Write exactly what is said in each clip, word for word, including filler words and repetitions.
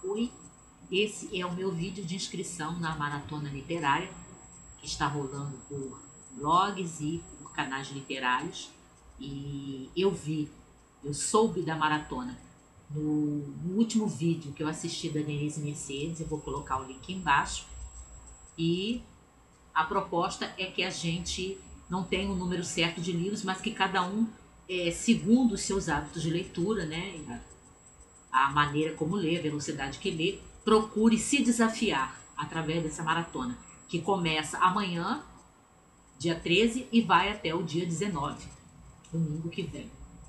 Oi, esse é o meu vídeo de inscrição na Maratona Literária, que está rolando por blogs e por canais literários. E eu vi, eu soube da maratona no, no último vídeo que eu assisti da Denise Mercedes, eu vou colocar o link embaixo. E a proposta é que a gente não tenha um número certo de livros, mas que cada um, é, segundo os seus hábitos de leitura, né, a maneira como lê, a velocidade que lê, procure se desafiar através dessa maratona, que começa amanhã, dia treze, e vai até o dia dezenove, domingo que vem.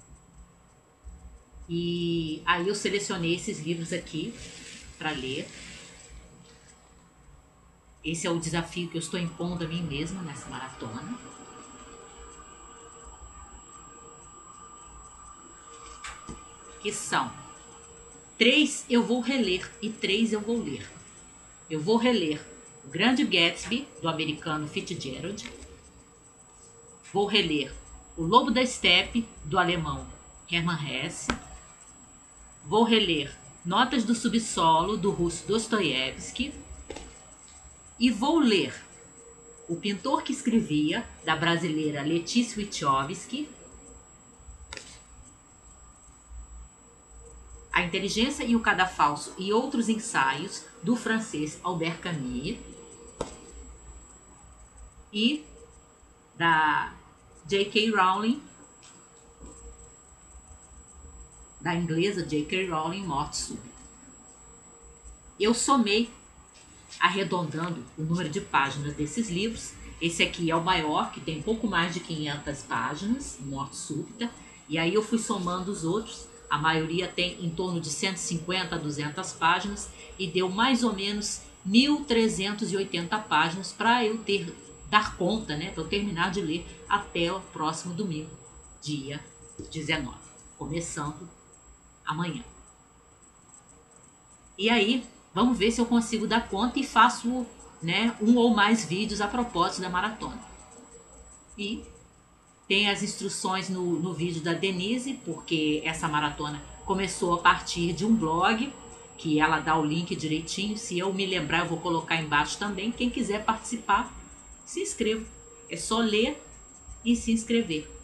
E aí eu selecionei esses livros aqui para ler. Esse é o desafio que eu estou impondo a mim mesma nessa maratona. Que são três eu vou reler e três eu vou ler. Eu vou reler O Grande Gatsby, do americano Fitzgerald. Vou reler O Lobo da Steppe, do alemão Hermann Hesse. Vou reler Notas do Subsolo, do russo Dostoiévski. E vou ler O Pintor que Escrevia, da brasileira Letícia Wachowski. A Inteligência e o Cadafalso e Outros Ensaios, do francês Albert Camus. E da J K Rowling, da inglesa J K Rowling, Morte Súbita. Eu somei, arredondando o número de páginas desses livros. Esse aqui é o maior, que tem pouco mais de quinhentas páginas, Morte Súbita. E aí eu fui somando os outros. A maioria tem em torno de cento e cinquenta a duzentas páginas e deu mais ou menos mil trezentas e oitenta páginas para eu ter, dar conta, né, para eu terminar de ler até o próximo domingo, dia dezenove, começando amanhã. E aí, vamos ver se eu consigo dar conta e faço, né, um ou mais vídeos a propósito da maratona. E tem as instruções no, no vídeo da Denise, porque essa maratona começou a partir de um blog, que ela dá o link direitinho. Se eu me lembrar, eu vou colocar embaixo também. Quem quiser participar, se inscreva. É só ler e se inscrever.